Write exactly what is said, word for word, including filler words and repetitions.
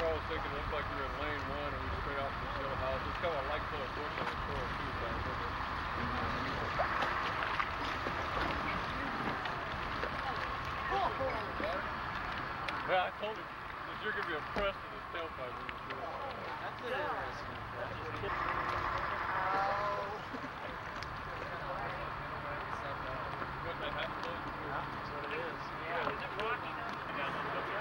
I was thinking it looked like we were in lane one and we straight out from this little house. It's kind of a light colored bush on the shore too, back there. Yeah, I told him that you're going to be impressed with his tailpipe when you see that. That's interesting. What that happened? That's what it is. Yeah.